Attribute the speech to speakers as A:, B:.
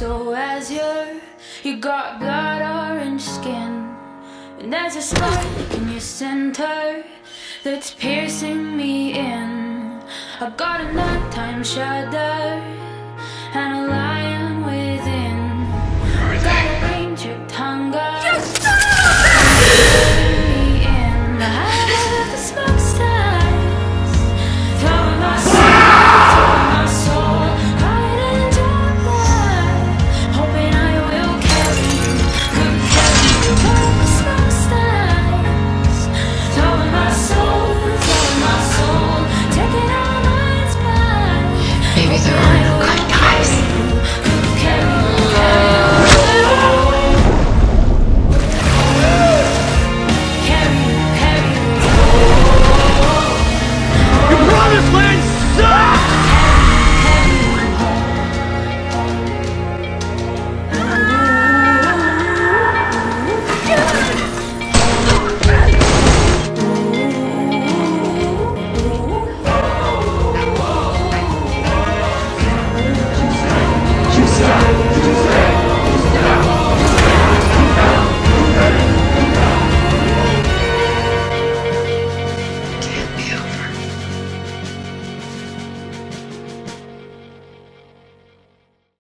A: so azure. You got blood orange skin, and there's a spark in your center that's piercing me in. I got a nighttime shudder and a